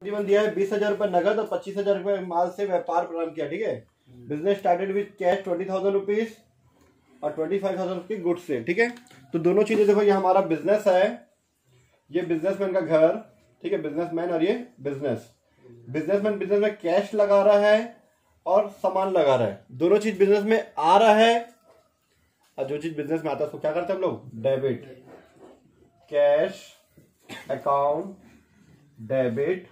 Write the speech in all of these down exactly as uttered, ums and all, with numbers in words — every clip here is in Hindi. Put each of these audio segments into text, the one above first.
जीवन दिया है बीस हजार रुपए नगद और पच्चीस हजार रुपए माल से व्यापार प्रारंभ किया। ठीक है, business started with cash twenty thousand rupees और ट्वेंटी फाइव थाउजेंड की गुड्स से। ठीक है, तो दोनों चीजें देखो, ये हमारा बिजनेस है, ये बिजनेसमैन का घर। ठीक है, बिजनेसमैन और ये बिजनेस। बिजनेसमैन बिजनेस में कैश लगा रहा है और सामान लगा रहा है, दोनों चीज बिजनेस में आ रहा है। और जो चीज बिजनेस में आता है उसको क्या करते हैं हम लोग? Debit. Cash account debit,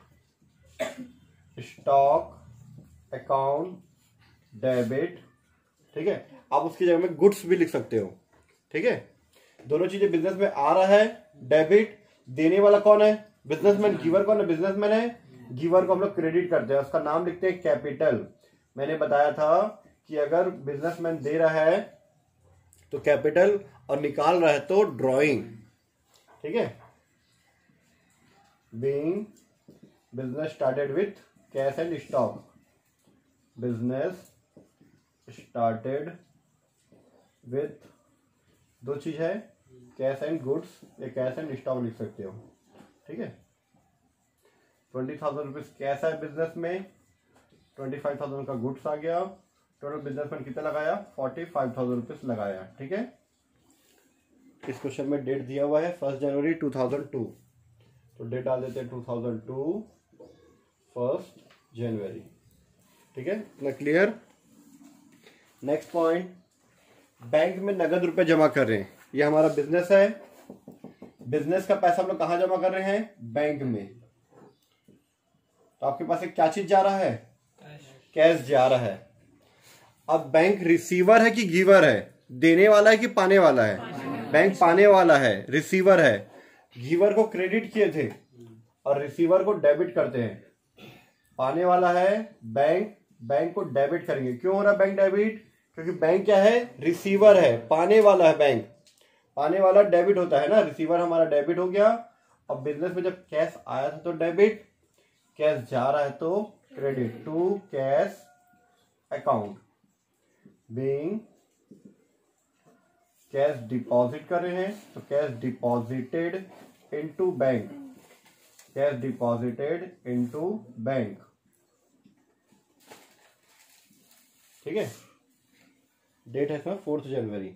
stock account debit. ठीक है, आप उसकी जगह में गुड्स भी लिख सकते हो। ठीक है, दोनों चीजें बिजनेस में आ रहा है, डेबिट। देने वाला कौन है? बिजनेसमैन। गिवर कौन है? बिजनेसमैन है। गिवर को हम लोग क्रेडिट करते हैं, उसका नाम लिखते हैं कैपिटल। मैंने बताया था कि अगर बिजनेसमैन दे रहा है तो कैपिटल और निकाल रहा है तो ड्रॉइंग। ठीक है, being business started with cash and stock. Business started with, दो चीज है, कैश एंड गुड्स, या कैश एंड स्टॉक लिख सकते हो। ठीक है, ट्वेंटी थाउजेंड रुपीज कैश है बिजनेस में, ट्वेंटी फाइव थाउजेंड का गुड्स आ गया। टोटल बिजनेसमैन कितना लगाया? फोर्टी फाइव थाउजेंड रुपीज लगाया। ठीक है, इस क्वेश्चन में डेट दिया हुआ है first January two thousand two, तो डेट डाल देते हैं two thousand two first January. ठीक है, ना क्लियर? नेक्स्ट पॉइंट, बैंक में नगद रुपए जमा कर रहे हैं। ये हमारा बिजनेस है, बिजनेस का पैसा हम लोग कहां जमा कर रहे हैं? बैंक में। तो आपके पास एक क्या चीज जा रहा है? कैश जा रहा है। अब बैंक रिसीवर है कि गिवर है? देने वाला है कि पाने वाला है? बैंक पाने वाला है, रिसीवर है। गिवर को क्रेडिट किए थे और रिसीवर को डेबिट करते हैं। पाने वाला है बैंक, बैंक को डेबिट करेंगे। क्यों हो रहा है बैंक डेबिट? क्योंकि बैंक क्या है? रिसीवर है। पाने वाला है बैंक, पाने वाला डेबिट होता है ना, रिसीवर हमारा डेबिट हो गया। अब बिजनेस में जब कैश आया था तो डेबिट, कैश जा रहा है तो credit. To cash account, being cash deposit कर रहे हैं तो cash deposited into bank, cash deposited into bank. ठीक है, डेट है इसमें फोर्थ जनवरी।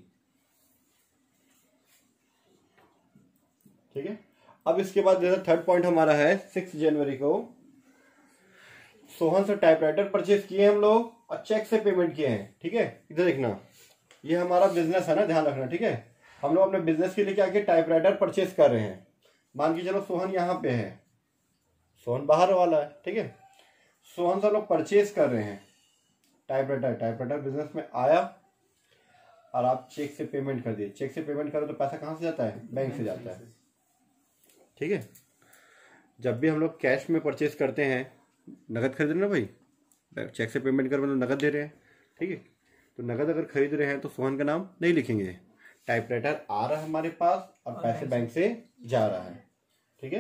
ठीक है, अब इसके बाद जैसे थर्ड पॉइंट हमारा है सिक्स जनवरी को सोहन से टाइपराइटर परचेज किए हम लोग और चेक से पेमेंट किए हैं। ठीक है, इधर देखना, ये हमारा बिजनेस है ना, ध्यान रखना। ठीक है, हम लोग अपने बिजनेस के लिए क्या किया? टाइपराइटर परचेज कर रहे हैं। मान के चलो सोहन यहाँ पे है, सोहन बाहर वाला है। ठीक है, सोहन से लोग परचेज कर रहे हैं टाइपराइटर। टाइपराइटर बिजनेस में आया और आप चेक से पेमेंट कर दिए। चेक से पेमेंट करो तो पैसा कहाँ से जाता है? बैंक से जाता है। ठीक है, जब भी हम लोग कैश में परचेज करते हैं, नगद खरीद रहे ना भाई, चेक से पेमेंट कर मतलब नगद दे रहे हैं। ठीक है, तो नगद अगर खरीद रहे हैं तो सोहन का नाम नहीं लिखेंगे। टाइपराइटर आ रहा है हमारे पास और पैसे बैंक से जा रहा है। ठीक है,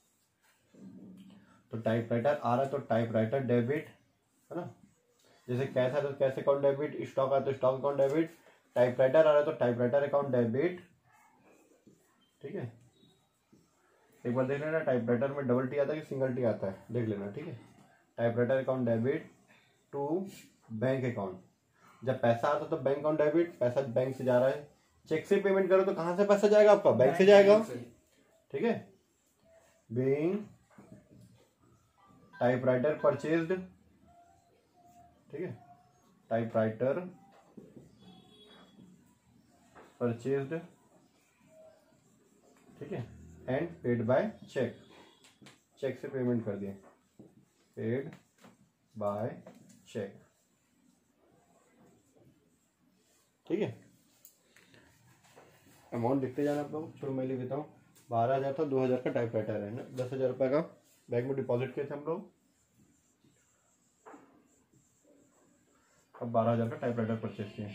तो टाइपराइटर आ रहा है तो टाइपराइटर डेबिट, है ना। जैसे कैश है तो कैश अकाउंट डेबिट, स्टॉक है तो स्टॉक अकाउंट डेबिट। टाइपराइटर आ रहा है तो टाइपराइटर अकाउंट डेबिट। ठीक है, एक बार देख लेना टाइपराइटर में डबल टी आता है कि सिंगल टी आता है, देख लेना। ठीक है, typewriter account debit to bank account. जब पैसा आता तो बैंक अकाउंट डेबिट, पैसा बैंक से जा रहा है। चेक से पेमेंट करो तो कहां से पैसा जाएगा आपका? बैंक से जाएगा। ठीक है, बीइंग टाइपराइटर परचेज्ड। ठीक है, टाइपराइटर परचेज्ड। ठीक है, and paid by cheque, cheque से पेमेंट कर दिए, पेड बाय चेक। ठीक है, अमाउंट लिखते जाना आप लोग। चलो मैं लिख देता हूँ। बारह हजार था, दो हजार का टाइपराइटर है ना, दस हजार रुपए का बैंक में डिपॉजिट किए थे हम लोग। अब बारह हजार का टाइपराइटर परचेज किए।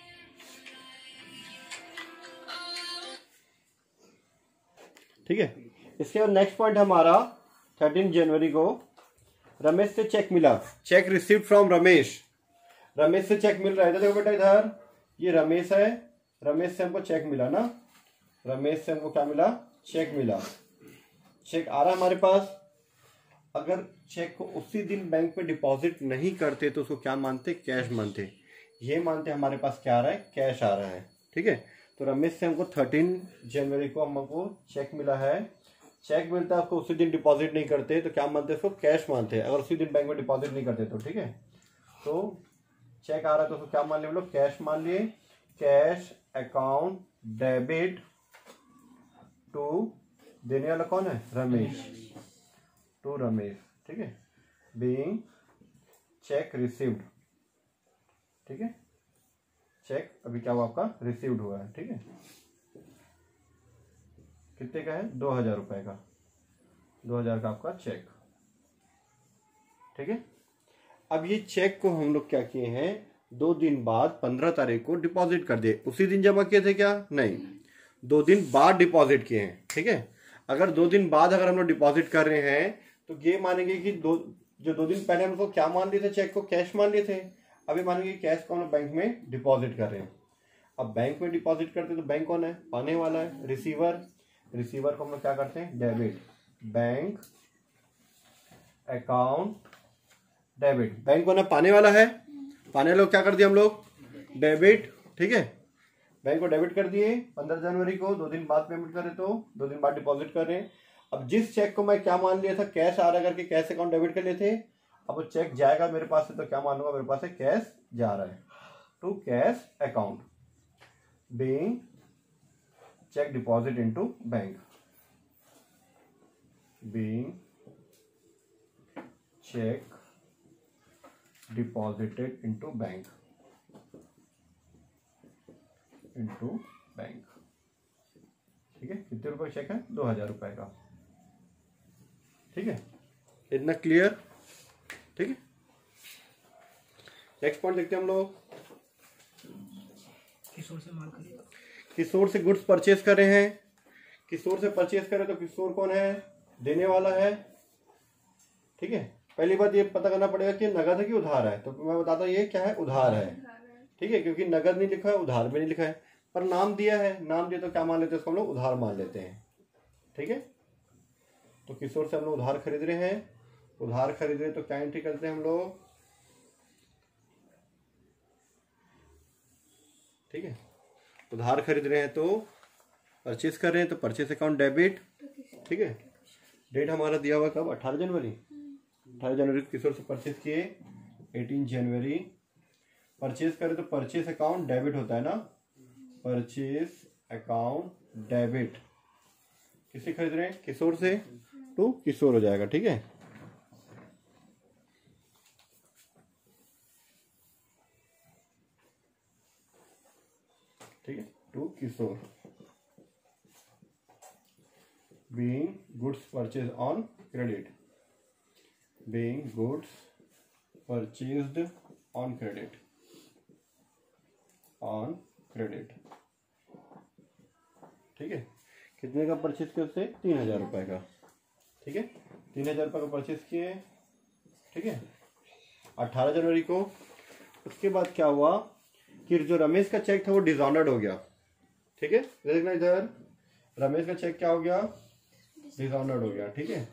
ठीक है, इसके बाद नेक्स्ट पॉइंट हमारा थर्टीन जनवरी को रमेश से चेक मिला। Cheque received from Ramesh, Ramesh से चेक मिल रहा है। तो देखो बेटा इधर ये रमेश है, रमेश से हमको चेक मिला ना, रमेश से हमको क्या मिला? चेक मिला। चेक आ रहा है हमारे पास अगर चेक को उसी दिन बैंक में डिपॉजिट नहीं करते तो उसको क्या मानते, कैश मानते। ये मानते हमारे पास क्या आ रहा है, कैश आ रहा है। ठीक है, तो रमेश से हमको थर्टीन जनवरी को हमको चेक मिला है, चेक मिलता है आपको, उसी दिन डिपॉजिट नहीं करते तो क्या मानते हैं उसको, कैश मानते हैं, अगर उसी दिन बैंक में डिपॉजिट नहीं करते तो। ठीक है, तो चेक आ रहा है तो उसको क्या मान लिए हम लोग, कैश मान लिए। कैश अकाउंट डेबिट टू, देने वाला कौन है, रमेश, टू रमेश। ठीक है, बीइंग चेक रिसीव्ड। ठीक है, चेक अभी क्या हुआ आपका, रिसीव्ड हुआ है। ठीक है, कितने का है, दो हजार रुपए का, दो हजार का आपका चेक। ठीक है, अब ये चेक को हम लोग क्या किए हैं, दो दिन बाद पंद्रह तारीख को डिपॉजिट कर दिए। उसी दिन जमा किए थे क्या, नहीं, दो दिन बाद डिपॉजिट किए हैं। ठीक है, अगर दो दिन बाद अगर हम लोग डिपॉजिट कर रहे हैं तो ये मानेंगे कि दो जो दो दिन पहले हम लोग क्या मान लिए थे, चेक को कैश मान लिए थे, अभी मानेंगे कैश को हम लोग बैंक में डिपॉजिट कर रहे हैं। अब बैंक में डिपॉजिट करते तो बैंक कौन है, पाने वाला है, रिसीवर। रिसीवर को हम लोग क्या करते हैं, debit, bank account debit. Bank कौन है, पाने वाला है, पाने वाले को क्या कर दिया हम लोग, डेबिट। ठीक है, बैंक को डेबिट कर दिए पंद्रह जनवरी को, दो दिन बाद पेमेंट करे तो दो दिन बाद डिपॉजिट कर रहे हैं। अब जिस चेक को मैं क्या मान लिया था, कैश आ रहा करके कैश अकाउंट डेबिट कर लिए थे, अब वो चेक जाएगा मेरे पास से तो क्या मान लूंगा, मेरे पास से कैश जा रहा है, to cash account being cheque deposit into bank, being cheque deposited into bank, into bank. ठीक है, कितने रुपए चेक है, दो हजार रुपए का। ठीक है, इतना क्लियर। ठीक है, नेक्स्ट पॉइंट देखते हैं हम लोग। किशोर से माल खरीदा, किशोर से गुड्स परचेज कर रहे हैं। किशोर से परचेज करे तो किशोर कौन है, देने वाला है। ठीक है, पहली बात ये पता करना पड़ेगा कि नगद है कि उधार है, तो मैं बताता हूँ ये क्या है, उधार है। ठीक है, क्योंकि नगद नहीं लिखा है, उधार भी नहीं लिखा है, पर नाम दिया है, नाम दिया तो क्या मान लेते हैं, उसको हम लोग उधार मान लेते हैं। ठीक है, तो किशोर से हम लोग उधार खरीद रहे हैं, उधार खरीद रहे तो क्या एंट्री करते हैं हम लोग। ठीक है, उधार खरीद रहे हैं तो परचेज कर रहे हैं तो परचेज अकाउंट डेबिट। ठीक है, डेट हमारा दिया हुआ कब, अठारह जनवरी, अठारह जनवरी को किशोर से परचेज किए, अठारह जनवरी परचेज करे तो परचेज अकाउंट डेबिट होता है ना, परचेज अकाउंट डेबिट। किससे खरीद रहे हैं, किशोर से, टू किशोर हो जाएगा। ठीक है, ठीक है, to Kishore being goods purchase on credit, being goods purchased on credit, on credit. ठीक है, कितने का परचेज किया उससे, तीन हजार रुपए का। ठीक है, तीन हजार रुपये का परचेज किए। ठीक है, अठारह जनवरी को। उसके बाद क्या हुआ कि जो रमेश का चेक था वो डिसऑनर्ड हो गया। ठीक है, देखना इधर, रमेश का चेक क्या हो गया, डिसऑनर्ड हो गया। ठीक है,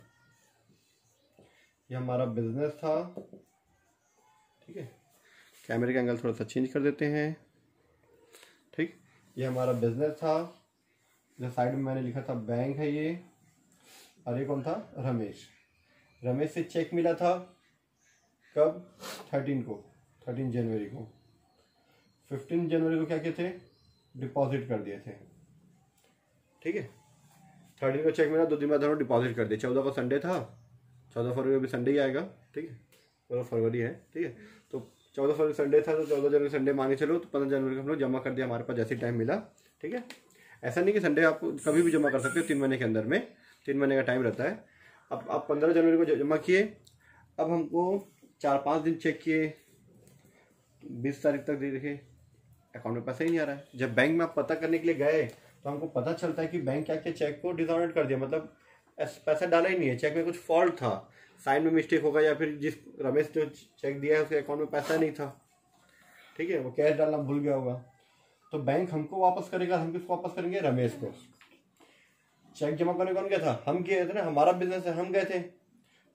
ये हमारा बिजनेस था। ठीक है, कैमरे का एंगल थोड़ा सा चेंज कर देते हैं। ठीक, ये हमारा बिजनेस था, जो साइड में मैंने लिखा था बैंक है ये, और ये कौन था, रमेश। रमेश से चेक मिला था कब, थर्टीन को, थर्टीन जनवरी को। फिफ्टीन जनवरी को क्या किए थे, डिपॉजिट कर दिए थे। ठीक है, थर्टीन को चेक मिला, दो दिन बाद हम डिपॉजिट कर दिए। चौदह को संडे था, चौदह फरवरी को भी संडे ही आएगा। ठीक है, चौदह फरवरी है। ठीक है, तो चौदह फरवरी संडे था तो चौदह जनवरी संडे मान के चलो, तो पंद्रह जनवरी को हम लोग जमा कर दिया, हमारे पास जैसे टाइम मिला। ठीक है, ऐसा नहीं कि संडे आप कभी भी जमा कर सकते हो, तीन महीने के अंदर में, तीन महीने का टाइम रहता है। अब आप पंद्रह जनवरी को जमा किए, अब हमको चार पाँच दिन चेक किए, बीस तारीख तक दे देखे अकाउंट में पैसा ही नहीं आ रहा है। जब बैंक में आप पता करने के लिए गए तो हमको पता चलता है कि बैंक क्या क्या चेक को डिसऑनर्ड कर दिया, मतलब पैसा डाला ही नहीं है, चेक में कुछ फॉल्ट था, साइन में मिस्टेक होगा, या फिर जिस रमेश जो चेक दिया है उसके अकाउंट में पैसा नहीं था। ठीक है, वो कैश डालना भूल गया होगा, तो बैंक हमको वापस करेगा। हम किसको वापस करेंगे, रमेश को। चेक जमा करने कौन गया था, हम गए थे ना, हमारा बिजनेस है, हम गए थे,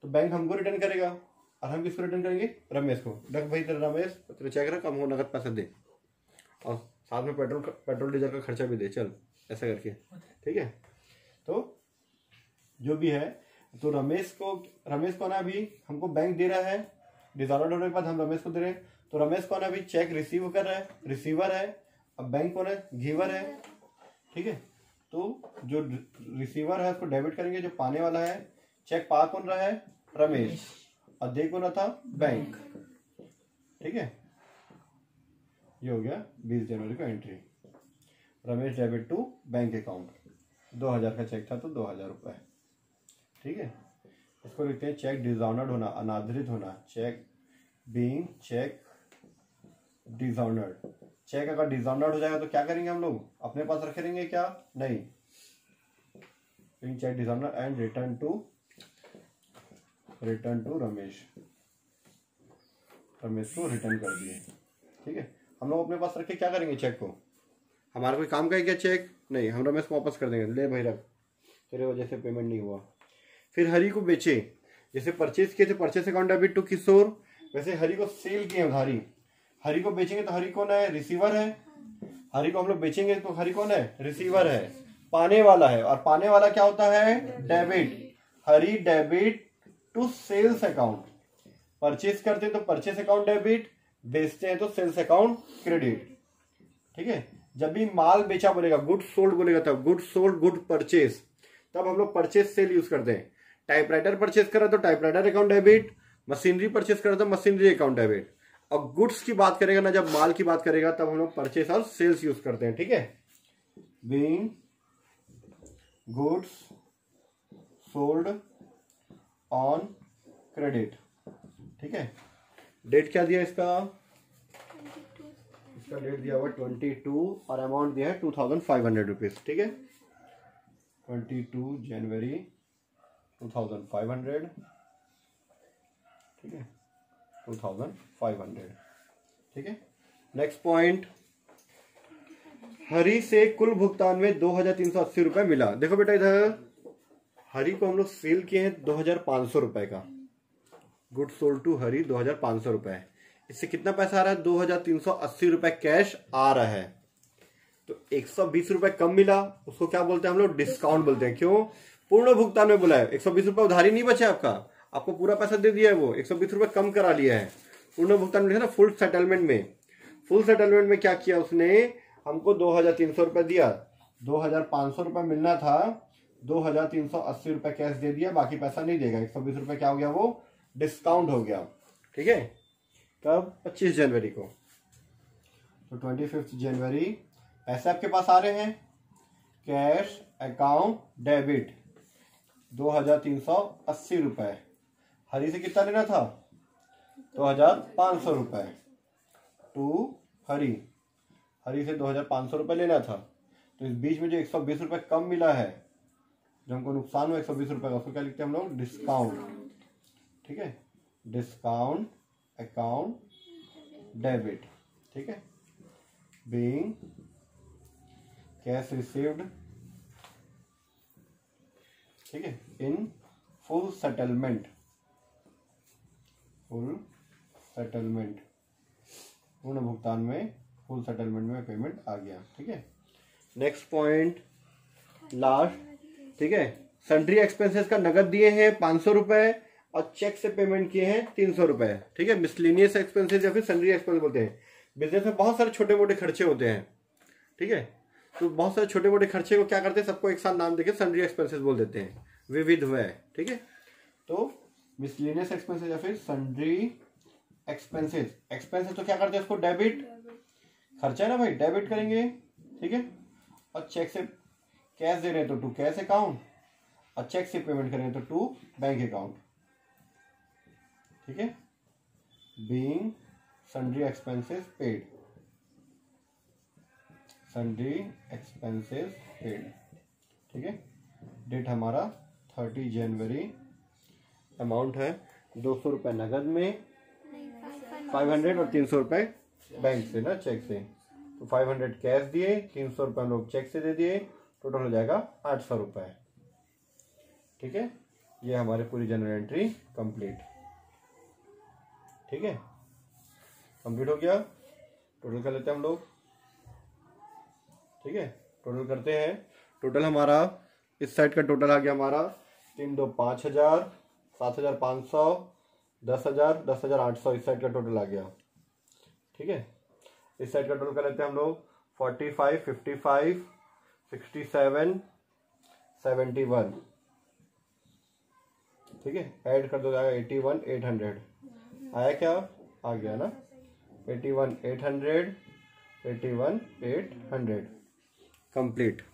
तो बैंक हमको रिटर्न करेगा और हम किसको रिटर्न करेंगे? रमेश को। रख भाई तेरा रमेश, तेरा चेक रख, हमको नगद पैसा दे और साथ में पेट्रोल पेट्रोल डीजल का खर्चा भी दे, चल ऐसा करके, ठीक है। तो जो भी है, तो रमेश को रमेश को ना अभी हमको बैंक दे रहा है, डिसऑर्डर होने के बाद हम रमेश को दे रहे हैं, तो रमेश को ना अभी चेक रिसीव कर रहा है, रिसीवर है, अब बैंक कौन है? गिवर है, ठीक है। तो जो रिसीवर है उसको डेबिट करेंगे, जो पाने वाला है, चेक पा कौन रहा है? रमेश, और दे कौन रहा था? बैंक, ठीक है। ये हो गया बीस जनवरी का entry. Ramesh debit to bank account, दो हजार का चेक था तो दो हजार रुपए, ठीक है। इसको लिखते हैं चेक डिसऑनर्ड होना, अनादरित होना, cheque being cheque dishonoured. Cheque अगर डिसऑनर्ड हो जाएगा तो क्या करेंगे हम लोग? अपने पास रखे रहेंगे क्या? नहीं, being cheque dishonoured and return to return to Ramesh, Ramesh को रिटर्न कर दिए, ठीक है। हम लोग अपने पास रखे क्या करेंगे? चेक को, हमारा कोई काम का है क्या चेक? नहीं, हम रमेश को वापस कर देंगे, ले भाई रख, तेरे वजह से पेमेंट नहीं हुआ। फिर हरी को बेचे, जैसे परचेज किए थे, purchase account debit to Kishore, वैसे हरी को सेल किए उधारी, हरी को बेचेंगे तो हरी कौन है? रिसीवर है। हरी को हम लोग बेचेंगे तो हरी कौन है? रिसीवर है, पाने वाला है, और पाने वाला क्या होता है? Debit. Hari debit to sales account, purchase करते हैं तो परचेज अकाउंट डेबिट, बेचते हैं तो सेल्स अकाउंट क्रेडिट, ठीक है। जब भी माल बेचा बोलेगा, गुड सोल्ड बोलेगा, तब गुड सोल्ड गुड परचेज, तब हम लोग परचेज सेल यूज करते हैं। टाइपराइटर परचेज करा तो typewriter account debit, machinery purchase करा तो मशीनरी अकाउंट डेबिट। और गुड्स की बात करेगा ना, जब माल की बात करेगा, तब हम लोग परचेज और सेल्स यूज करते हैं, ठीक है। Being goods sold on credit, ठीक है। डेट क्या दिया इसका? इसका डेट दिया हुआ ट्वेंटी टू और अमाउंट दिया है two thousand five hundred rupees, ठीक है। Twenty two January two thousand five hundred, ठीक है, टू थाउजेंड फाइव हंड्रेड, ठीक है। नेक्स्ट पॉइंट, हरी से कुल भुगतान में दो हजार तीन सौ अस्सी रुपए मिला। देखो बेटा, इधर हरी को हम लोग सेल किए हैं दो हजार पांच सौ रुपए का, गुड सोल्ड टू हरी दो हजार पांच सौ रुपए। इससे कितना पैसा आ रहा है? दो हजार तीन सौ अस्सी रुपए कैश आ रहा है। तो एक सौ बीस रुपए कम मिला, उसको क्या बोलते हैं हम लोग? डिस्काउंट बोलते हैं। क्यों? पूर्ण भुगतान में बोला है, एक सौ बीस रुपए उधारी नहीं बचा आपका, आपको पूरा पैसा दे दिया है, वो एक सौ बीस रुपए कम करा लिया है। पूर्ण भुगतान में ना, फुल सेटलमेंट में, फुल सेटलमेंट में क्या किया उसने? हमको दो हजार तीन सौ रुपए दिया, दो हजार पांच सौ रुपए मिलना था, दो हजार तीन सौ अस्सी रुपए कैश दे दिया, बाकी पैसा नहीं देगा। एक सौ बीस रुपए क्या हो गया? वो डिस्काउंट हो गया, ठीक है। कब? पच्चीस जनवरी को। तो ट्वेंटी फिफ्थ जनवरी पैसे आपके पास आ रहे हैं, कैश अकाउंट डेबिट दो हजार तीन सौ अस्सी रुपए। हरी से कितना लेना था? दो हजार पांच सौ रुपए टू हरी, हरी से दो हजार पांच सौ रुपए लेना था। तो इस बीच में जो एक सौ बीस रुपए कम मिला है, जो हमको नुकसान हुआ एक सौ बीस रुपए का, उसको क्या लिखते हैं हम लोग? डिस्काउंट, ठीक है। डिस्काउंट अकाउंट डेबिट, ठीक है। बीइंग कैश रिसीव्ड, ठीक है, in full settlement, full settlement, पूर्ण भुगतान में, फुल सेटलमेंट में पेमेंट आ गया, ठीक है। नेक्स्ट पॉइंट, लास्ट, ठीक है। सन्ड्री एक्सपेंसेस का नगद दिए हैं पांच सौ रुपए और चेक से पेमेंट किए हैं तीन सौ रुपए, ठीक है। मिसलिनियस एक्सपेंसेस या फिर सन्ड्री एक्सपेंस बोलते हैं। बिजनेस में बहुत सारे छोटे मोटे खर्चे होते हैं, ठीक है। तो बहुत सारे छोटे मोटे खर्चे को क्या करते हैं? सबको एक साथ नाम देके सन्ड्री एक्सपेंसेस बोल देते हैं, विविध व्यय, ठीक है। तो मिसलिनियस एक्सपेंसेस या फिर सन्ड्री एक्सपेंसेस, एक्सपेंसेस तो क्या करते हैं? इसको डेबिट, खर्चा है ना भाई, डेबिट करेंगे, ठीक है। और चेक से कैश दे रहे हैं तो टू कैश अकाउंट, और चेक से पेमेंट करेंगे तो टू बैंक अकाउंट, ठीक है। Being sundry expenses paid, sundry expenses paid, ठीक है। डेट हमारा थर्टी जनवरी, अमाउंट है दो सौ रुपये नगद में, फाइव हंड्रेड और तीन सौ रुपये बैंक से ना, चेक से। तो फाइव हंड्रेड कैश दिए, तीन सौ रुपये हम लोग चेक से दे दिए, टोटल हो जाएगा आठ सौ रुपये, ठीक है। ये हमारी पूरी जनरल एंट्री कंप्लीट। ठीक है, कंप्लीट हो गया। टोटल कर लेते हैं हम लोग। ठीक है, टोटल करते हैं। टोटल हमारा इस साइड का टोटल आ गया हमारा तीन दो पाँच हजार, सात हजार पाँच सौ, दस हजार, दस हजार आठ सौ, इस साइड का टोटल आ गया। ठीक है, इस साइड का टोटल कर लेते हैं हम लोग forty five, fifty five, sixty seven, seventy one. ठीक है, ऐड कर दो जाएगा एटी वन एट हंड्रेड। आया क्या? आ गया ना, eighty one eight hundred, eighty one eight hundred complete.